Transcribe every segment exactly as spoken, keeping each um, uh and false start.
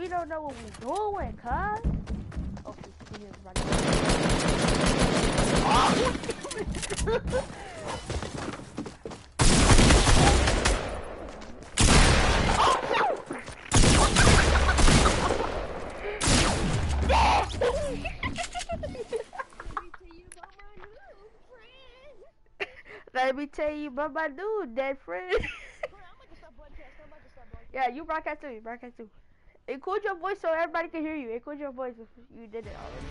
don't know what we're doing, cuz. Oh, he is running. Oh! Let me tell you about my dude, dead friend. Yeah, you broadcast too, you broadcast too. Include your voice so everybody can hear you. Include your voice if you did it already.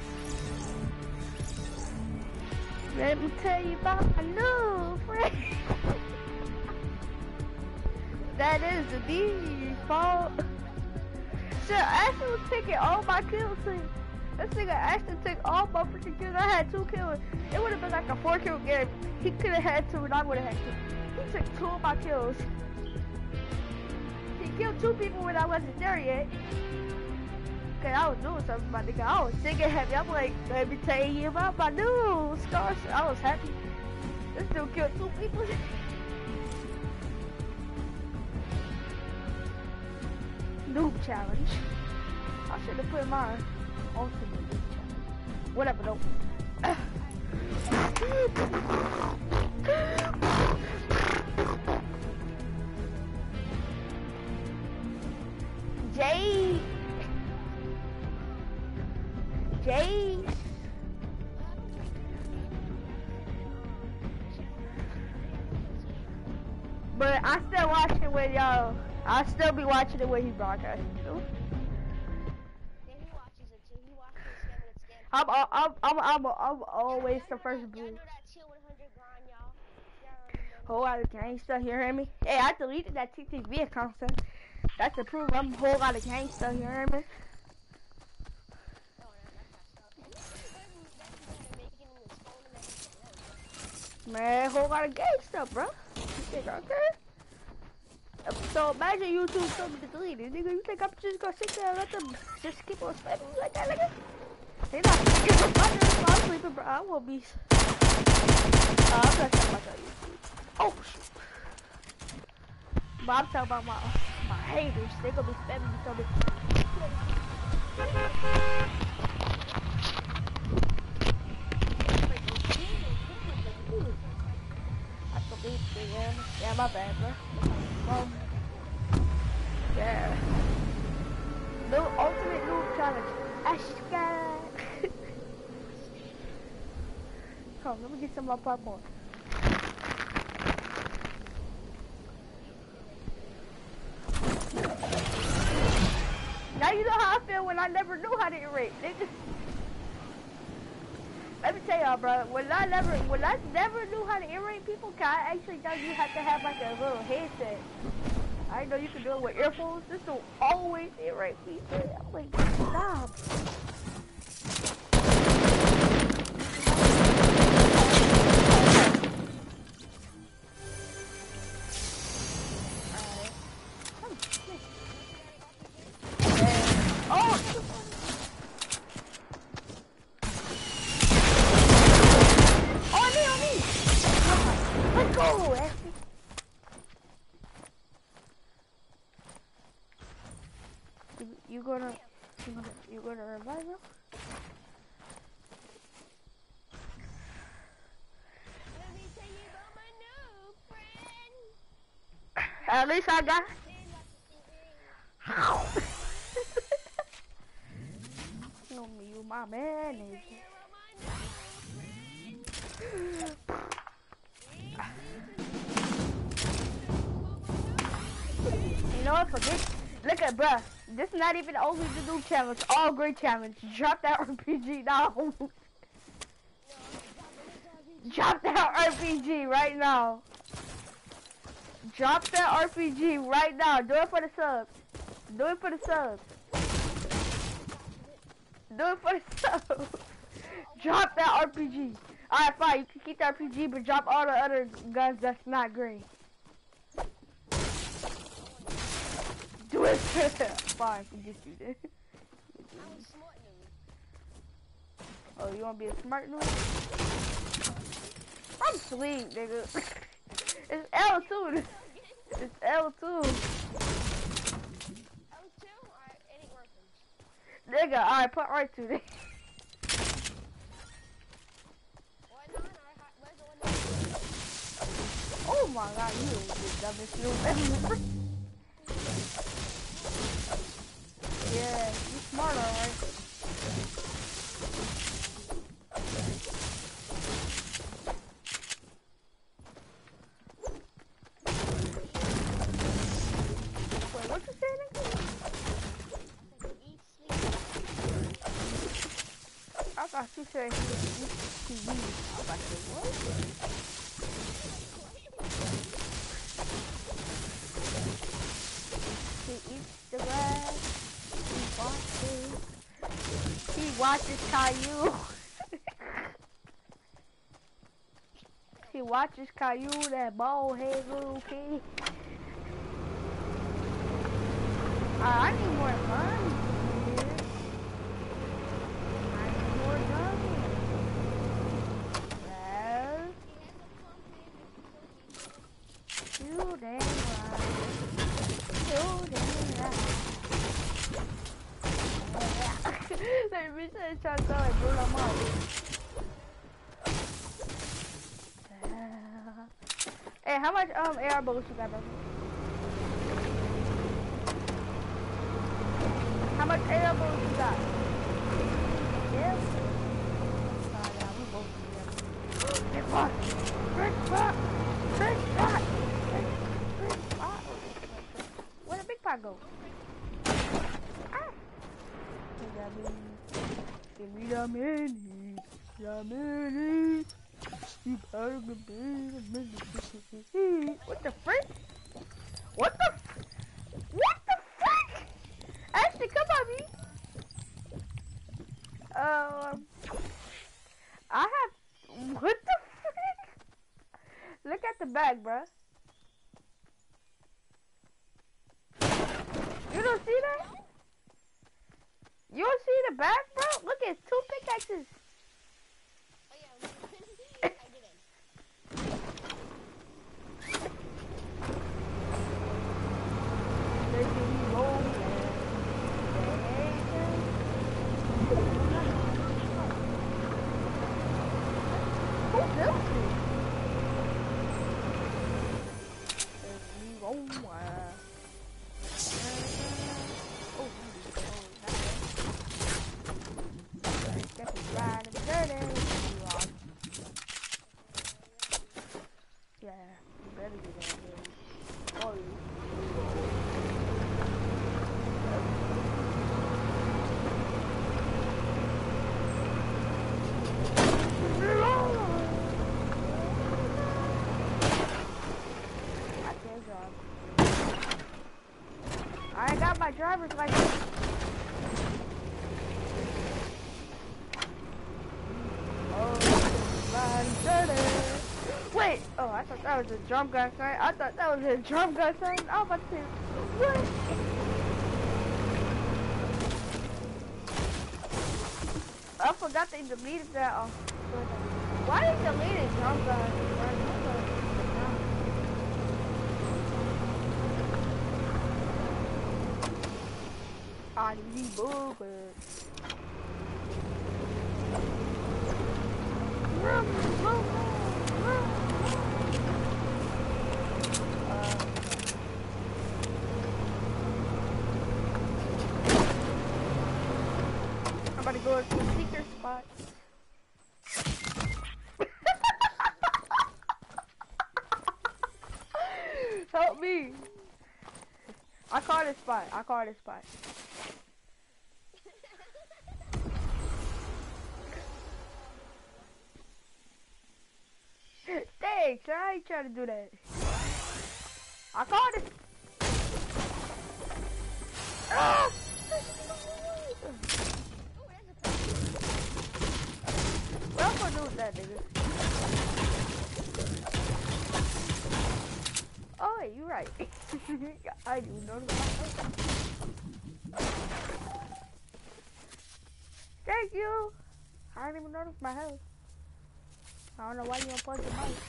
Let me tell you about my new friend. That is the default. So Ashton was taking all my kills. This nigga Ashton took all my freaking kills. I had two kills. It would have been like a four kill game. He could have had two and I would have had two. He took two of my kills. He killed two people when I wasn't there yet. Cause I was doing something, my nigga. I was singing heavy. I'm like, let me tell you about my new scars. I was happy. This dude killed two people. Noob challenge. I should have put mine. Ultimate noob challenge. Whatever though. Jay. Jay. But I still watch it when y'all. I still be watching it when he broadcasts too. Yeah, he watches it too. He watches it scan with scan. I'm I'm I'm I'm I'm, I'm always the first blue. blue. Y'all know that tier one hundred grind, y'all. Y'all Whole lot of gangsta, you hear me? Hey, I deleted that T T V account, son. That's the proof I'm a whole lot of gangsta, you hear me? Man, whole lot of gangsta, bro. You think I care? So imagine YouTube told me to delete it, nigga. You think I'm just gonna sit there and let them just keep on spamming me like that, nigga? They not thinking about my so I'm sleeping, bro. I won't be. Uh, I'm not talking about that YouTube. Oh shoot. But I'm talking about my my haters. They gonna be spamming me so much. I can beat the yeah, yeah, my bad, bro. Um, yeah. New ultimate noob challenge. Ashka. Come, let me get some of my popcorn. Now you know how I feel when I never knew how to erase, nigga. Let me tell y'all, bro. When I never, when I never knew how to erase people, cause I actually thought you had to have like a little headset. I didn't know you could do it with earphones. This will always erase people. I'm like, stop. You gonna, you gonna, you gonna revive him? Let me tell you about my new friend. At least I got. You me, you my man. You know what? Forget. Look at bruh. This is not even only the new challenge. All great challenge. Drop that R P G now. Drop that R P G right now. Drop that R P G right now. Do it for the subs. Do it for the subs. Do it for the subs. Drop that R P G. Alright, fine. You can keep the R P G, but drop all the other guns that's not great. Do it. Fine, you just do that. Oh, you wanna be a smart noob? I'm asleep, nigga. It's L two. It's L two. L two? Alright, it ain't working. Nigga, alright, put R two there. Oh my god, you is the dumbest noob ever. Yeah, you smart, alright. Wait, what you saying again? I thought you said he was T V. I was about to say, what? He eats the grass. He watches. He watches Caillou. He watches Caillou, that bald head little kid. Uh, I need more money. I need more money. Well, you damn right. You damn right. That bitch is trying to sound like Bruno Mars. Hey, how much um A R bullets you got, bro? How much A R bullets you got? Yes. Oh yeah, we both together. Big shot! Big shot! Big shot! Big, big shot! Where'd the big pot go? Ah! Give me the mini, the mini. You better be the mini. What the frick? What the? What the frick? Ashley, come on me. Um, I have. What the frick? Look at the bag, bruh. You don't see that? You don't see the bag, bro? Look, it's two pickaxes. Oh yeah, I didn't. Yeah, you better get that, man. Oh, I can't drive. I ain't got my driver's license. Wait! Oh, I thought that was a drum gun sign. I thought that was a drum gun sign. I was about to say, what? I forgot they deleted that off. Why did they delete it, drum gun? I need booger. Rum, rum, rum. I'm about to go to a secret spot. Help me. I call this spot. I call this spot. Thanks, I ain't trying to do that. I called it. Ah! What I'm gonna do with that, nigga? Oh, wait, you right. I do notice my health. Thank you. I didn't even notice my health. I don't know why you don't plug your mic.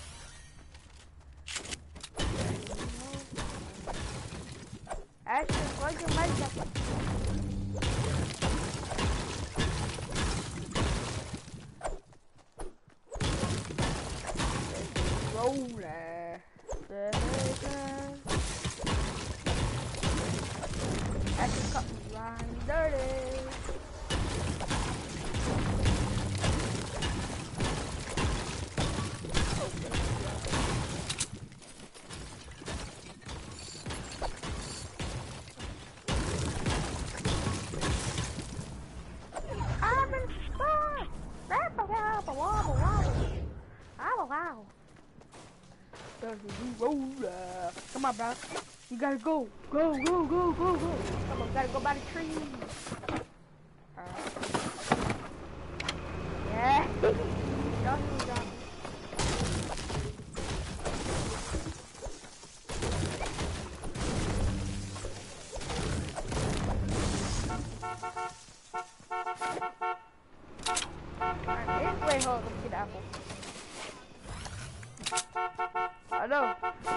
Actually, plug your mic up. dirty. I'm in fun. Wow. Come on, bro. You gotta go. Go, go, go, go, go. Come on, gotta go by the tree. Alright. Yeah. Don't do that. Alright, this way, hold. Let me get the apple. I know.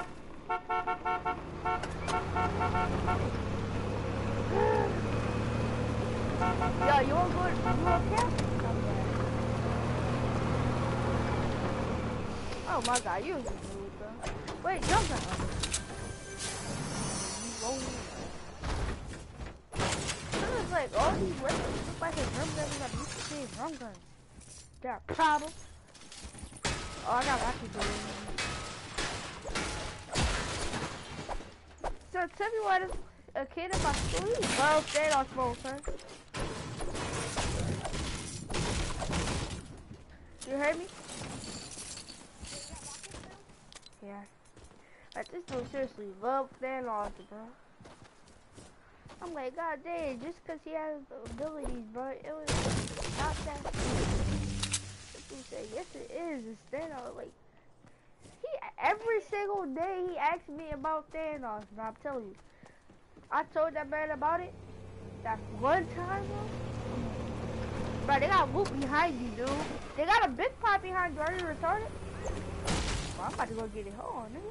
Yo, you want to go? You want to camp? Oh my God, you was just moved, bro. Wait, jump down. This is like all these weapons look like his drum guns. I'm used to seeing drum guns. They're a problem. Oh, I got lucky, dude. So tell me why this a kid in my school is well stayed on smoke, huh? You heard me? Yeah. Like this dude seriously love staying on it, bro. I'm like, God dang, just cause he has the abilities, bro, it was not that. This dude said, yes it is, it's Thanos. Like, he, every single day he asks me about Thanos, bro, I'm telling you. I told that man about it, that one time, bro. Bro, they got loot behind you, dude. They got a big pot behind you, are you retarded? Well, I'm about to go get it, hold on, nigga.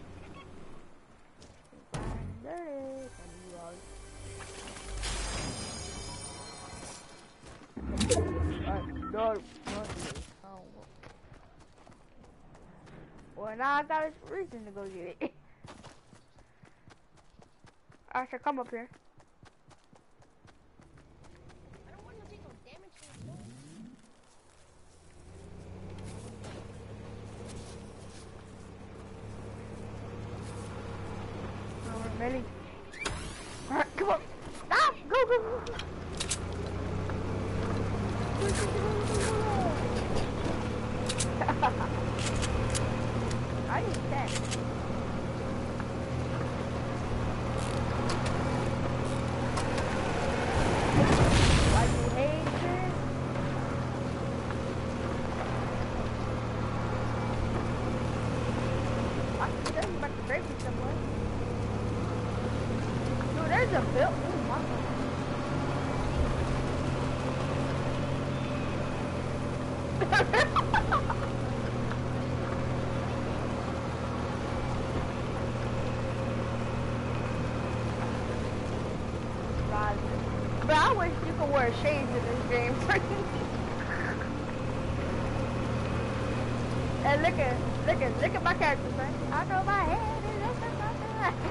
No, no, oh, well, now I got a reason to go get it. I should come up here. I don't want to take no damage from the Oh, really? Alright, come on. Stop! Go, go, go, go. I need that. Why you hate this? I can tell you about to break me somewhere. Dude, there's a bill. Oh my God. God. But I wish you could wear shades in this game. And look at, look at, look at my character, man. I know my head is up in my back.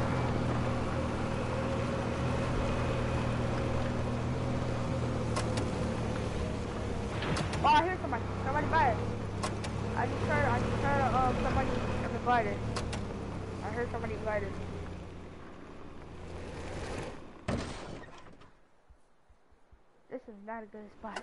Oh, I hear somebody. Somebody by it. I just heard, I just heard um, somebody invited. I heard somebody invited. This is not a good spot.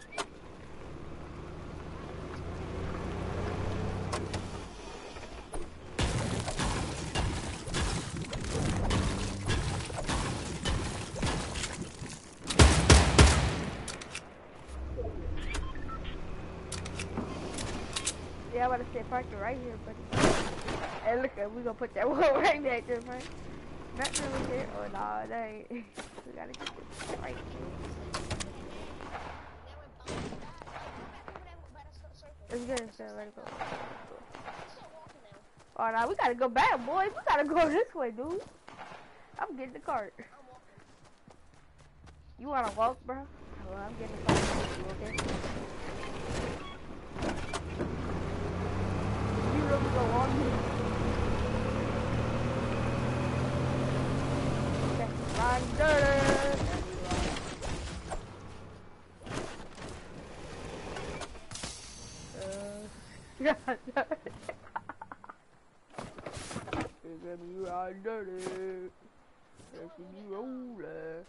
Yeah, I want to say park it right here, buddy. Hey, look, we gonna put that wall right back there, man. Nothing over here. Oh, no, that ain't. We gotta get this right here. It's good, so let it go. Oh, now we gotta go back, boys. We gotta go this way, dude. I'm getting the cart. You wanna walk, bro? Well, I'm getting the cart. You okay? You really go on me. Okay, run dirty. You're gonna be right dirty. You're gonna be rolling.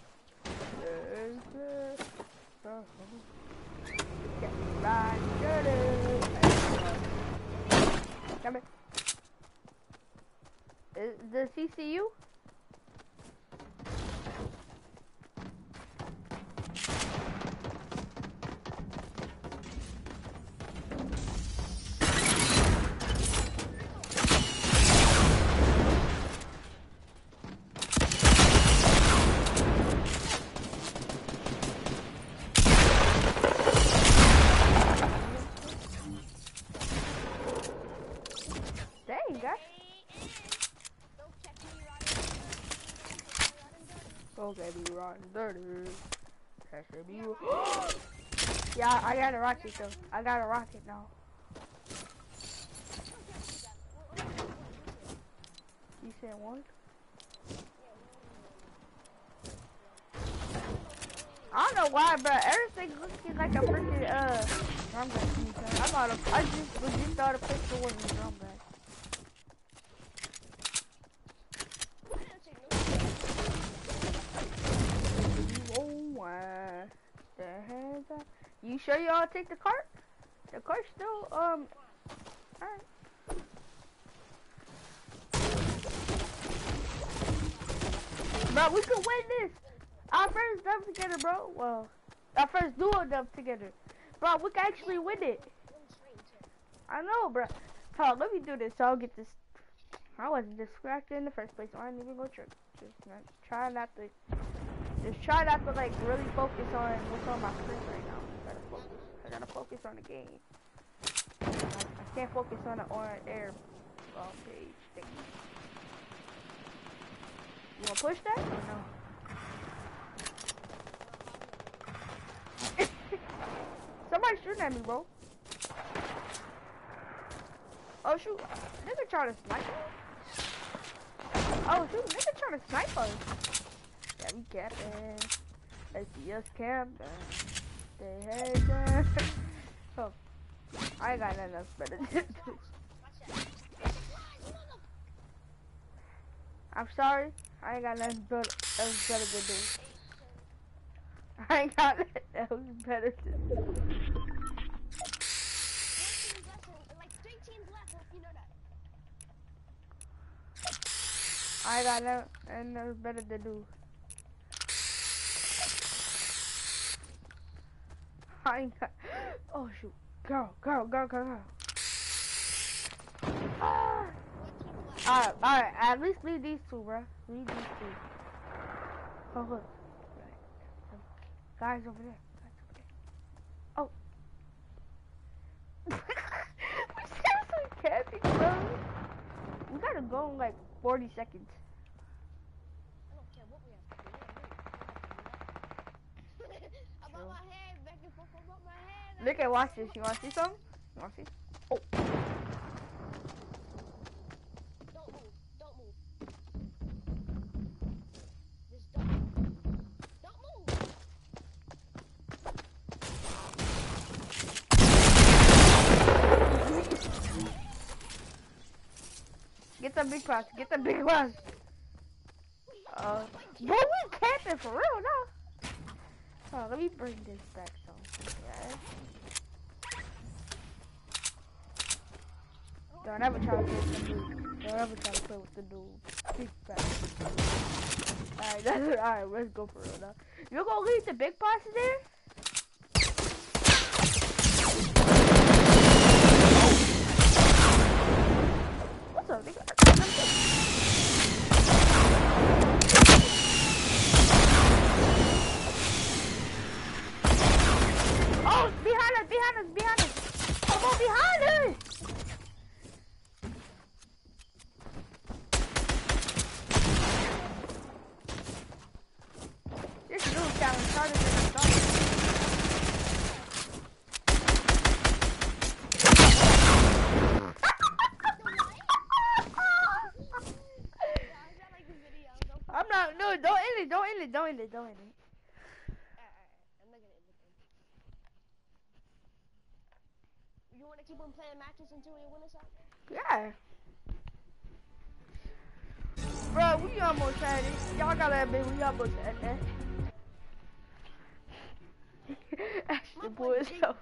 Right dirty. Come here. Is, does he see you? Dang, guys. Okay, be rotten dirty. That should be. Yeah, I got a rocket though. I got a rocket now. You said one? I don't know why, but everything looking like a freaking uh drum bag. I thought a, I just was just thought a pistol was a drum bag. You sure y'all take the cart? The cart's still um alright. Bro, we could win this. Our first dub together, bro. Well, our first duo dub together. Bro, we can actually win it. I know, bro. Hold on, let me do this so I'll get this. I wasn't distracted in the first place, so I didn't even go trick. Just not, try not to, just try not to like really focus on what's on my screen right now. I gotta focus. I gotta focus on the game. I, I can't focus on the on air um, page thing. You wanna push that or no? Somebody shooting at me, bro. Oh shoot, nigga trying to snipe us. Oh shoot, nigga trying to snipe us. Yeah, we camping. They see us camping. They head down. Oh, I ain't got nothing else better to do. I'm sorry, I ain't got nothing better, else better to do. I ain't got nothing else better to do. I got nothing else better to do. I ain't got. Oh shoot, girl, girl, girl, girl, girl. Ah. Alright, alright. At least leave these two, bro. Leave these two. Oh look, guys over there. Guys over there. Oh. We seriously camping, bro. We gotta go in like forty seconds. I don't care what we have to do. Above my head, back and forth above my head. Look at, watch this. You wanna see something? You wanna see? Oh. Don't move. Don't move. Just don't move. Don't move. Get the big box. Get the big box. Uh, bro, we camping for real now. Oh, let me bring this back so. Yeah. Don't ever try to play with the dude. Don't ever try to play with the dude. Big back. Alright, that's it. Alright, let's go for real now. You're gonna leave the big box there? What's up, nigga? Oh, behind us, behind us, behind us. Come on, behind us. This dude challenge harder than I thought. I'm not, no, don't end it, don't end it, don't end it, don't end it. You want to keep on playing matches until we win or something? Yeah. Bro, we almost had it. Y'all gotta admit we almost had that. That's the boy is so.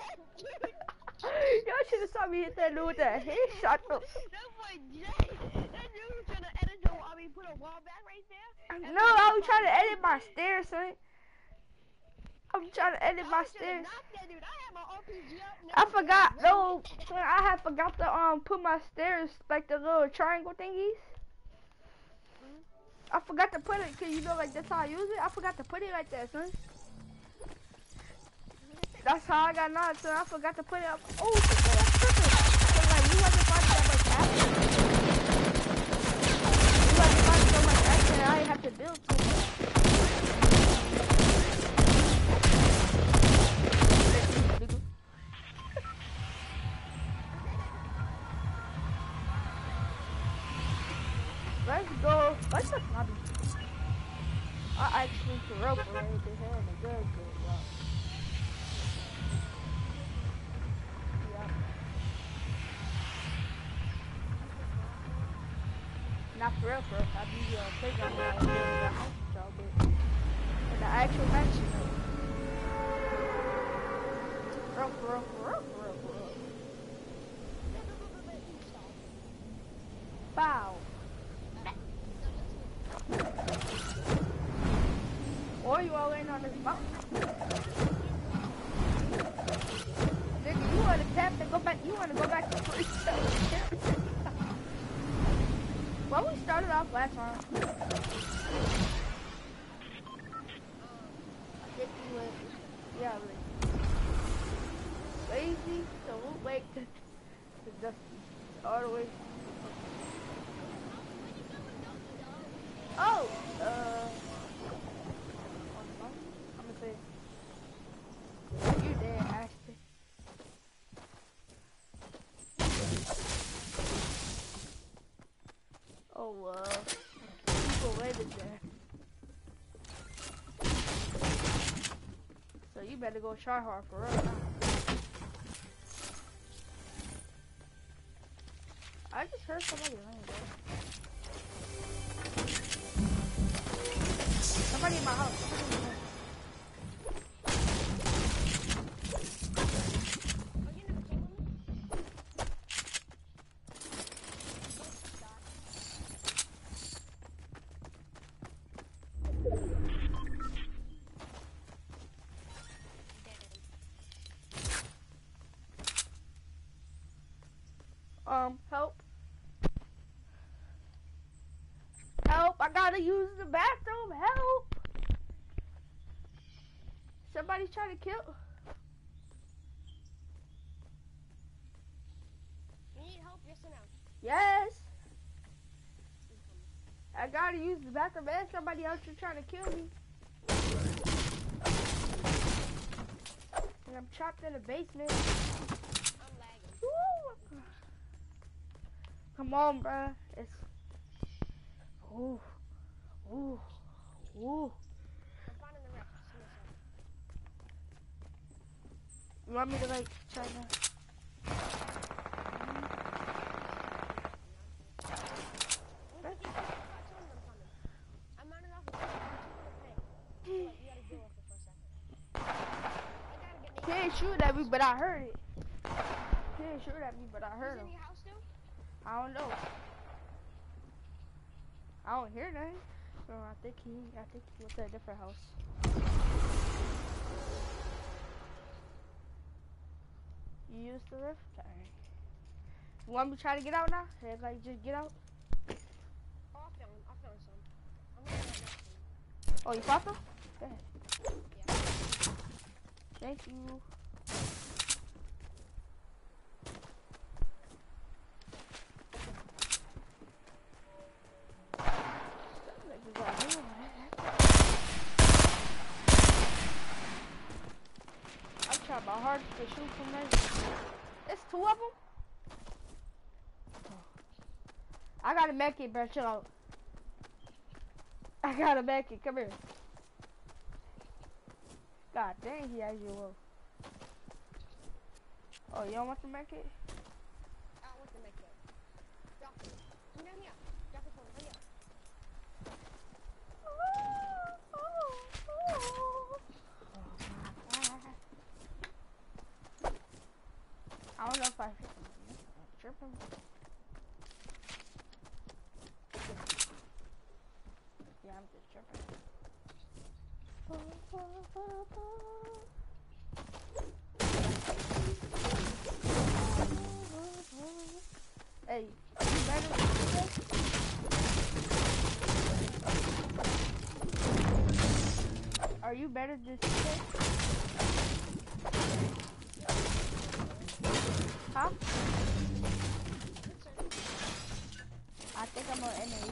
Y'all should have saw me hit that dude with that headshot though. That boy Jay, that dude was trying to edit the wall. I mean, put a wall back right there. No, I was trying to edit my stairs, son. I'm trying to edit I my was trying stairs. to knock that dude. I had my R P G up. and I everything. forgot, no, son, I had forgot to um put my stairs like the little triangle thingies. Mhm. I forgot to put it, cause you know like that's how I use it. I forgot to put it like that, son. That's how I got knocked, son. I forgot to put it up. Oh, shit, man, that's perfect. So like you wasn't finding that much action. You wasn't finding so much action, and I didn't have to build too much. Let's go. Let's just not be. I actually for real for real this here in a good good rock. Yeah. Not for real for real. I be uh playground where I was in the house with y'all, but in the actual mansion though. For real for real for real for real for real. Bow. Or you all in on this mountain. Nigga, you wanna tap and go back, you wanna go back to free stuff. Well, we started off last round. I think we went, yeah, like, lazy, so we'll wait to, to dusty, all the way. Oh, uh, I'm gonna say, you did, Ashton. Oh, uh, people waited there. So you better go try hard for real now. I just heard somebody laying there. Somebody in my house. Somebody in my house. Um, help. Help, I gotta use the bathroom, help. Somebody's trying to kill. You need help, yes or no? Yes. I gotta use the bathroom and somebody else is trying to kill me. And I'm trapped in the basement. I'm lagging. Woo. Come on, bruh. It's... Ooh. Ooh. Ooh. I'm finding the wreck. You want me to, like, try to... I'm running off of two hundred pay. You gotta deal with it for a second. I gotta He didn't shoot at me, but I heard it. He didn't shoot at me, but I heard He's him. in your house still? I don't know. I don't hear nothing. So I think he, I think he went to a different house. You used the rift? Alright. You want me to try to get out now? Hey, like, just get out? Oh, I found, I found some. I'm gonna get some. Oh, you found them? Go ahead. Yeah. Thank you. I'm trying my hardest to shoot from there. It's two of them? I got a mech it, bro. Chill out. I got a mech it. Come here. God dang, he has you low. Oh, you don't want the med kit? I want the med kit. Drop it. Come down here. Drop it for me. Hurry up. I don't know if I should. I'm tripping. Yeah, I'm just tripping. Hey, are you better than this? Are you better than this? Huh? I think I'm on N A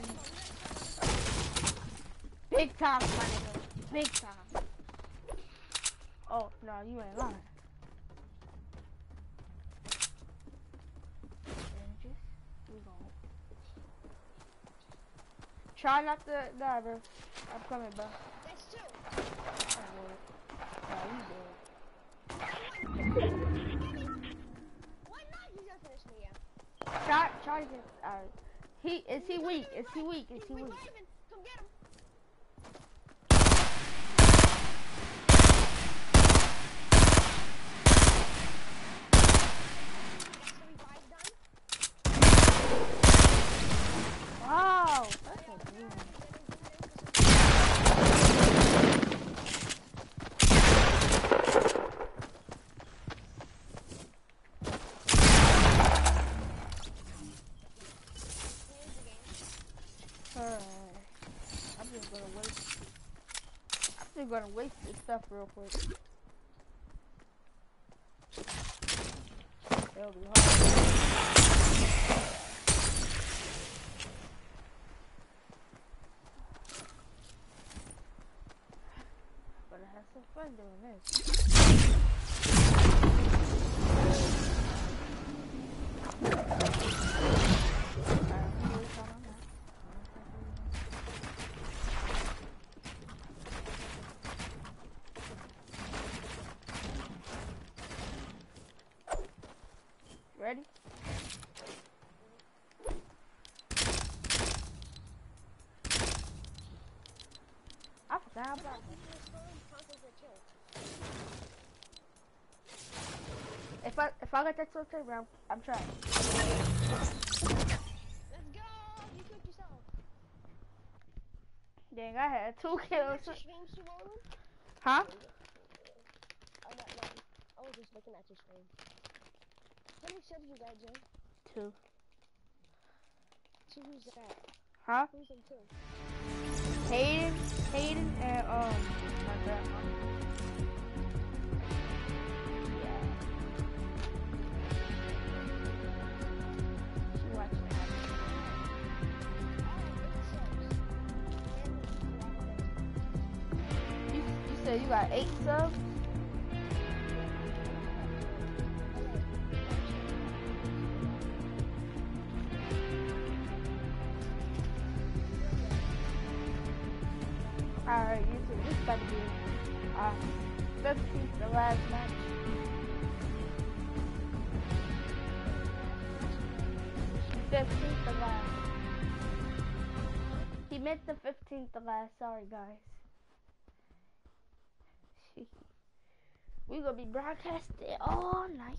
E. Big time, my nigga. Big time. Oh, no, you ain't lying. We gon' try not to die, bro. I'm coming, bro. That's two. Oh, you dead. Why not? He's not finish me yet. Try, try to get. Uh, he is he weak? Is he weak? Is he He's weak? reviving. Come get him. That's the revive done. Wow, that's a good one. Alright, I'm just gonna waste. I'm just gonna waste this stuff real quick. It'll be hard. But I have some fun doing this. Ready? I forgot about If I if I get that tilted, I'm I'm trying. Let's go. You killed yourself. Dang, I had two Watch kills. your stream, Simone. Huh? Oh, no, no. I was just looking at your stream. How many subs you got, Jay? Two. Two, who's that? Huh? Who's them two? Hayden, Hayden, and um, my grandma. Yeah. She watched me. You, you said you got eight subs? Alright, you two, this about to be uh, fifteenth, the last match. fifteenth, the last. He meant the fifteenth, the last. Sorry, guys. We gonna be broadcasting all night.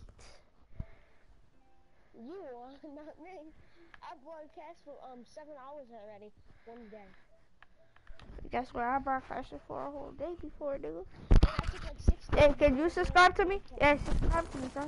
You are, not me. I broadcast for um seven hours already, one day. Guess what? I broadcasted for a whole day before, dude. And I took like six Hey, days can you to subscribe to do me? it. Yeah, subscribe to me, son.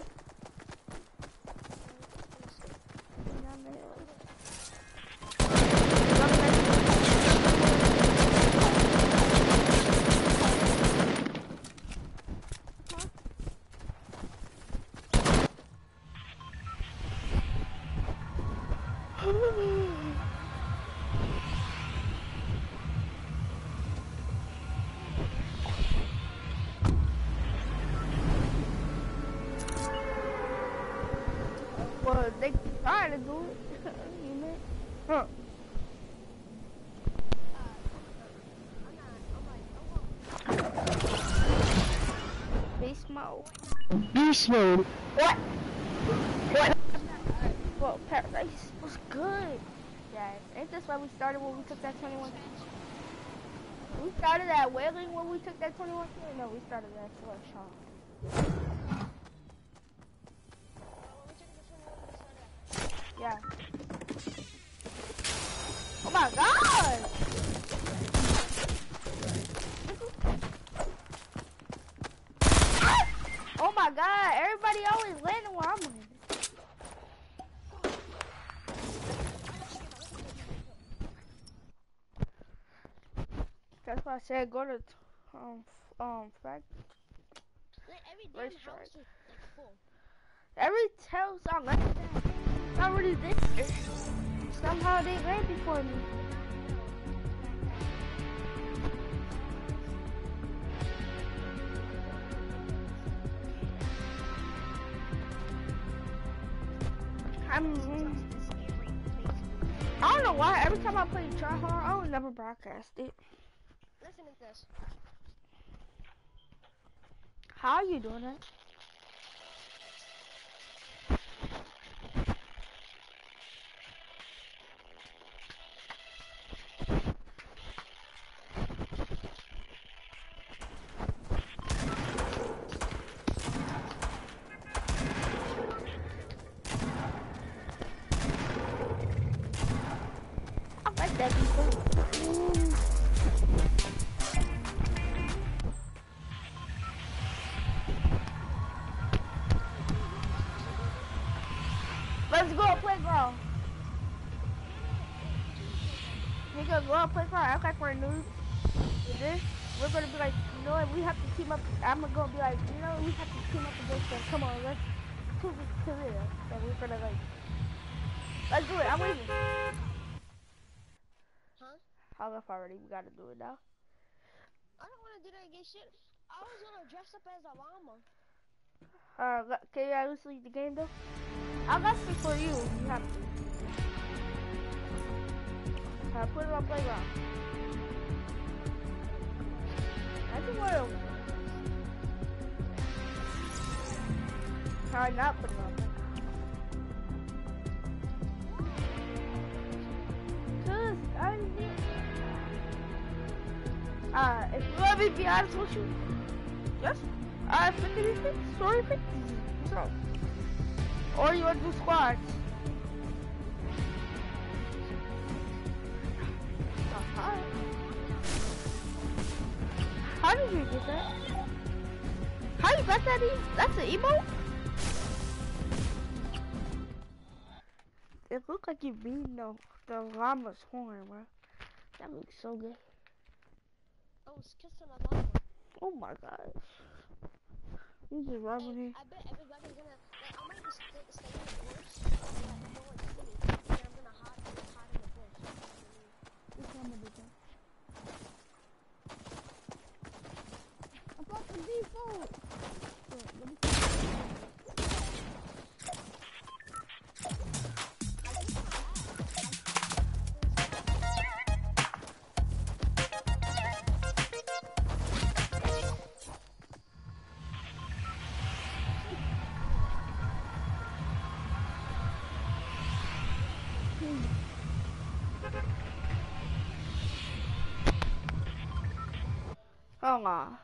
Well, they trying to do it. You know? Huh. Beast mode. Beast mode. What? What? Well, Paradise was good. Yeah, ain't this why we started when we took that twenty-one? We started at Whaling when we took that twenty-one kill? No, we started at Flush, huh? Yeah. Oh my god! Oh my god, everybody always landing where I'm landing. That's why I said go to um um fact. Every damn house is like full. Every house I landed at, it's already there. Somehow they ran before me. I'm, I don't know why every time I play Try Hard, I would never broadcast it. Listen to this. How are you doing that? I like that people. Ooh. Let's go playground. We gonna go on playground, act like we're noobs. With this, we're gonna be like, you know, we have to team up. I'm gonna be like, you know, we have to team up against them. Come on, let's do this to this. And we're gonna like, let's do it. I'm waiting. Huh? Hung up already. We gotta do it now. I don't wanna do that gay shit. I was gonna dress up as a llama. Uh, can you at least leave the game though? I got this for you. You have to. Uh, put it on playground. I just want to. Try not put it on playground. Cause I need. Uh, if you want me to be honest with you, just uh, fifty v fifty, story fifty. So. Or you want to do squads? Uh-huh. How did you get that? How you got that? E That's an emote? It looked like you beat the, the llama's horn, bro. That looks so good. I was kissing a llama. Oh my gosh. You just rubbing Hey, it. I bet everybody's gonna. Like, I might just stay, stay in the bush. Like, no one see me. And I'm gonna hide, hide in the bush. Which one did that? I got the default. So, let me see. Hold on.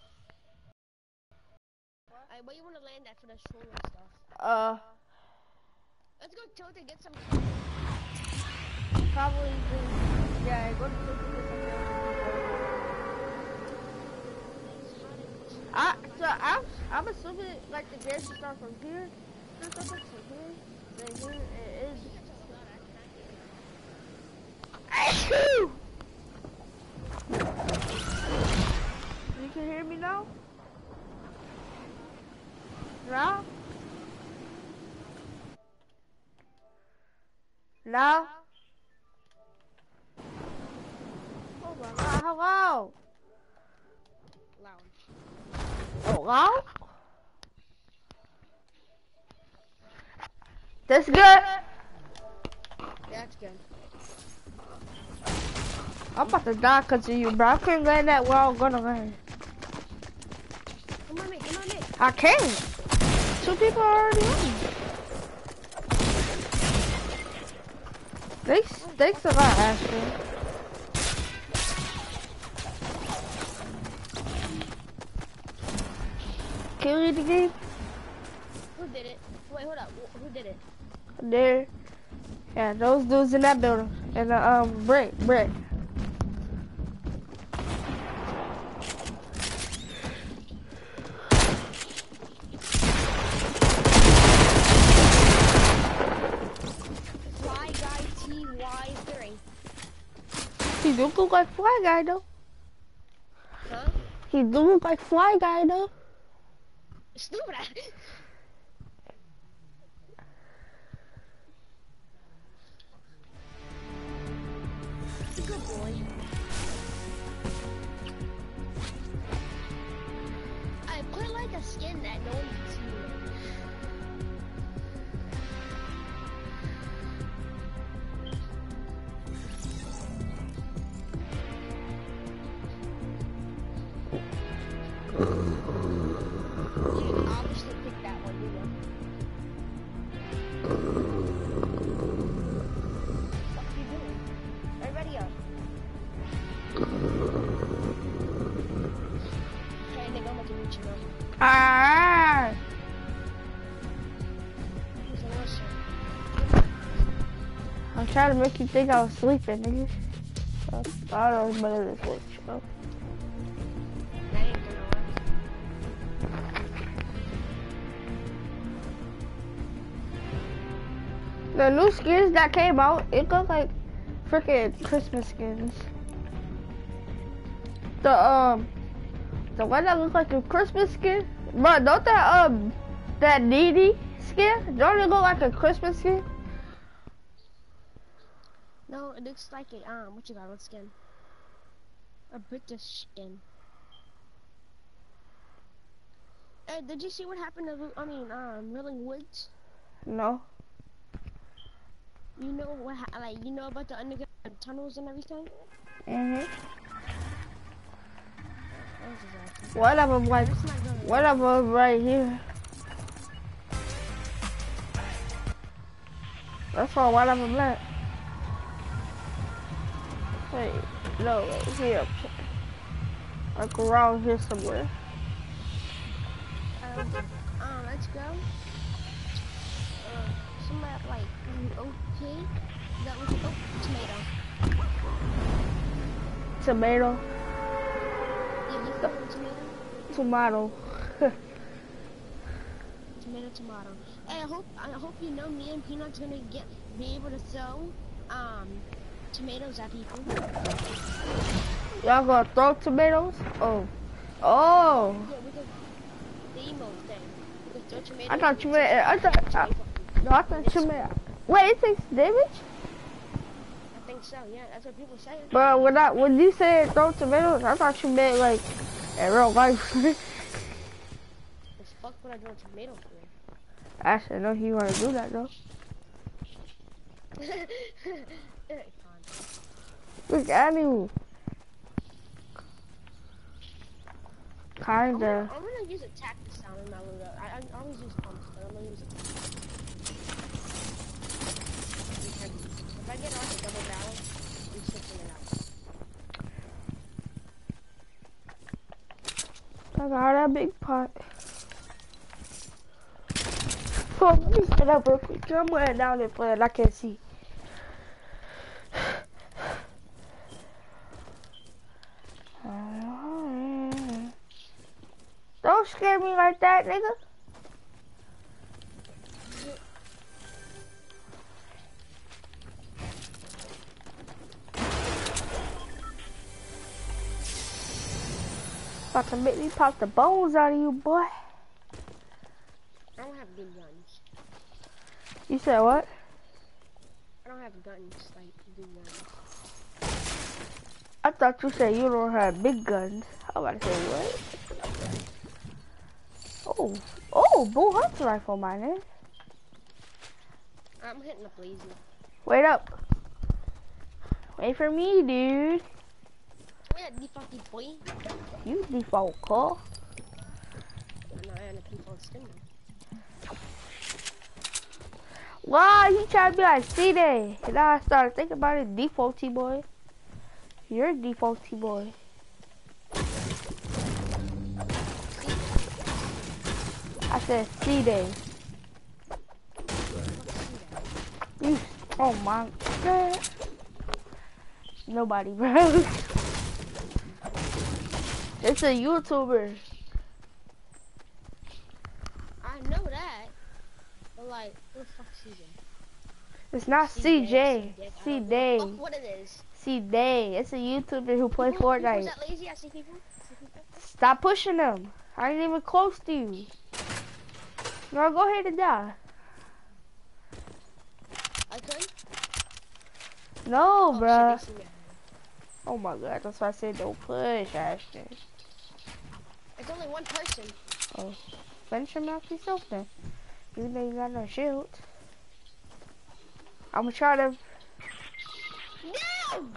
Alright, where you wanna land at for the stroll and stuff? Uh, Let's go tilt and get some. probably do. Yeah, go to I so I'm I'm assuming like the game should start from here. Or something from here. Then here it is. Achoo! You can hear me now? Now? Now? Oh my god, hello! Lounge. Hello? That's good. That's good. I'm about to die because of you, bro. I couldn't land that where I was gonna land. Come on, mate. Come on, mate. I can't. Two people are already on. Thanks, thanks a lot, Ashley. Can you read the game? Who did it? Wait, hold up. Wh- Who did it? There. Yeah, those dudes in that building. And the um brick, brick. Fly Guy T Y three. He do look like Fly Guy though. Huh? He do look like Fly Guy though. Stupid ass. Good boy. I quite like a skin that no one can see. You obviously picked that one, you know. What are you doing? Everybody up. Hey, nigga, I'm gonna meet you now. Ah! He's an awesome. I'm trying to make you think I was sleeping, nigga. I thought I was better than switch. Oh. That ain't gonna work. The new skins that came out, it look like freaking Christmas skins. The um, the one that looks like a Christmas skin, but don't that um, that needy skin, don't it look like a Christmas skin? No, it looks like a, um, what you got, what skin? A British skin. Hey, did you see what happened to, Lu- I mean, um, Rolling Woods? No. You know what, ha like, you know about the underground tunnels and everything? Mhm. That was exactly. One of them like, That's not gonna one of them right here. That's why one of them left. Wait, no, right here. Like around here somewhere. Um, um, let's go. Uh, somebody like mm, O P. That was oh, tomato. Tomato. Yeah, you go for tomato. Tomato. Tomato, tomato. Hey, I hope I hope you know me and Peanut's gonna get be able to throw um tomatoes at people. Y'all gonna throw tomatoes? Oh. Oh. Yeah, we could the emote thing. We could throw tomatoes. I thought and tomato. I thought. I, no, I thought tomato. Wait, it takes damage? I think so. Yeah, that's what people say. But when I when you said throw tomatoes, I thought you meant like in real life. The fuck would I throw a tomato for? Actually, I know he wanna do that though. Alright, Look at you. I'm Kinda. gonna, I'm gonna use attack this sound in my loadout. I, I, I always use pumps, but I'm gonna use it. If I get off a double barrel, I'm switching it out. I got a big pot. So let me set up real quick. I'm laying down there playing. I can't see. Don't scare me like that, nigga. About to make me pop the bones out of you, boy. I don't have big guns. You said what? I don't have guns like big guns. I thought you said you don't have big guns. I was about to say what? Oh, oh, Bull Hunter rifle, my nigga. I'm hitting up lazy. Wait up. Wait for me, dude. Yeah, defaulty boy. You default call. Why he tried to be like C-Day? And now I started thinking about it, default T-boy. You're a default T-boy. I said C-Day. You, oh my god. Nobody, bro. It's a YouTuber. I know that. But like, who the fuck season? It's not C J. C-Day. Fuck what it is. C-Day. It's a YouTuber who plays People, Fortnite. people's that lazy. I see people. I see people. Stop pushing them. I ain't even close to you. No, go ahead and die. I could? No, Oh, bruh. shit, they see me. Oh my god, that's why I said don't push, Ashton. It's only one person. Oh, finish him off yourself then. You know you got no shield. I'm gonna try to. No!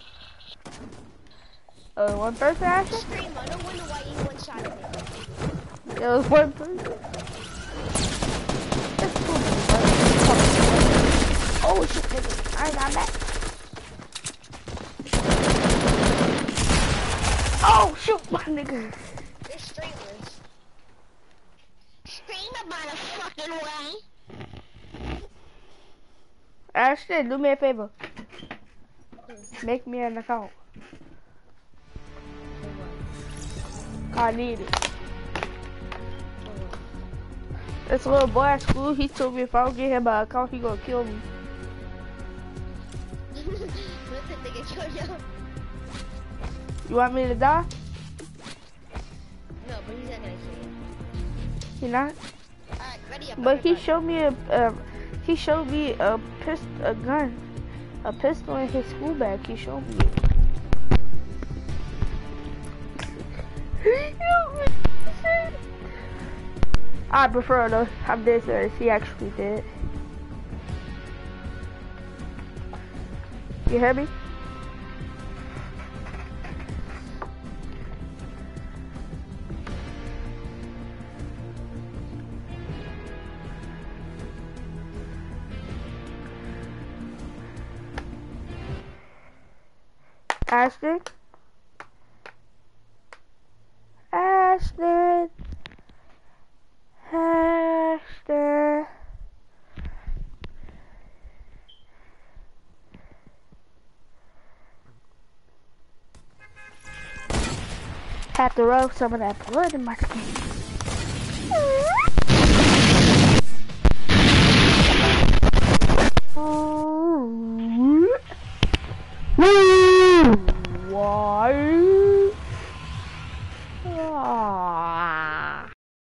Uh, one person, Ashton? Screamer, no wonder why you one shot at me. There was one person. That's cool. Oh shit, nigga. I ain't got that. Oh shoot, my nigga. They're streamers. Streamer by the fucking way. Ashton, do me a favor. Make me an account. I need it. This little boy at school, he told me if I don't get him an account, he gonna kill me. What did they get killed now? You want me to die? No, but he's not gonna kill you. He not? Alright, ready up. But he everybody. showed me a, uh, he showed me a pist, a gun, a pistol in his school bag. He showed me it. I prefer though. I'm dead serious. He actually did. You hear me? Ashton? Ashton? Ashton? Have to rub some of that blood in my skin. Why? Ah.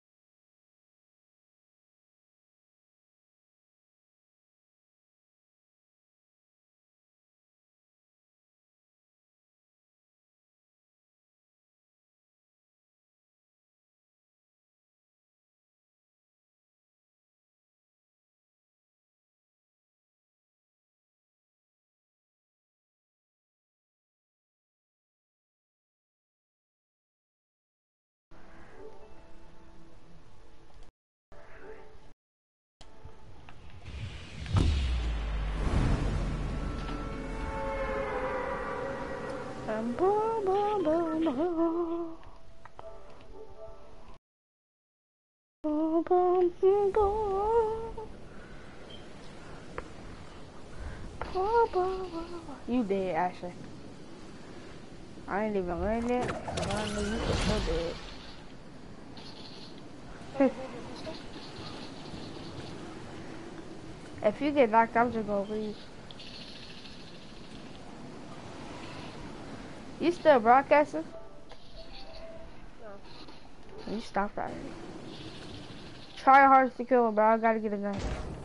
Bum, bum, bum, bum, bum. Bum, bum, bum, bum. Bum, bum, bum. You dead, Ashley. I ain't even learned it, but I know you were so dead. If you get knocked out, I'm just gonna leave. You still broadcasting? No. You stop that. Try your hardest to kill him, bro. I gotta get a gun.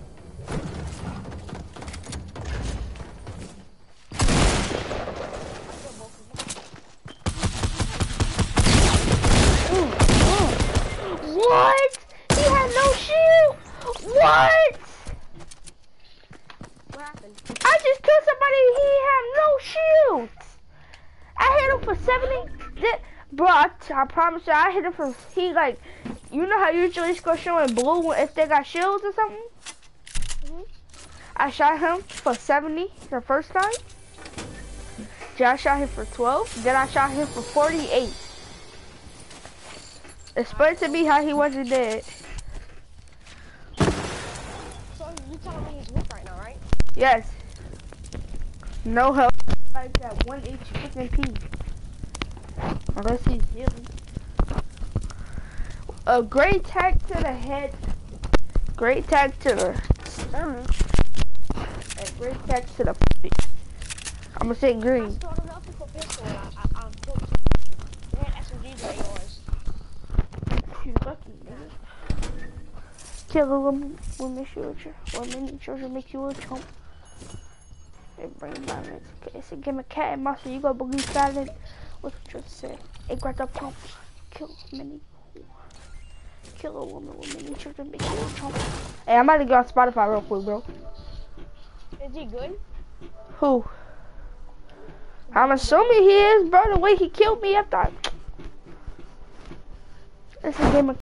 Ooh, ooh. What? He had no shield? What? What happened? I just killed somebody, he had no shield. I hit him for seventy. Th- Bro, I, I promise you, I hit him for, he like, You know how usually it's gonna show in blue if they got shields or something? Mm-hmm. I shot him for seventy the first time. Then I shot him for twelve. Then I shot him for forty-eight. Explain to me how he wasn't dead. So you telling me he's weak right now, right? Yes. No help. Like that one H freaking P. Unless he's healing. A great tag to the head. Great tag to the stomach. And great tag to the feet. I'm gonna say I green. started off with a pistol and I, I, I'm good. They had S M Gs like yours. You lucky, man. Kill a woman, woman soldier. Woman soldier make you a chump. They bring violence. Okay, it's a game of cat and mouse. So you gonna believe silent. What's the truth say? It got the pump. Kill many. Kill a woman with many children, make you a chump. Hey, I'm about to get on Spotify real quick, bro. Is he good? Who? I'm assuming he is, bro. The way he killed me, I thought. It's a game of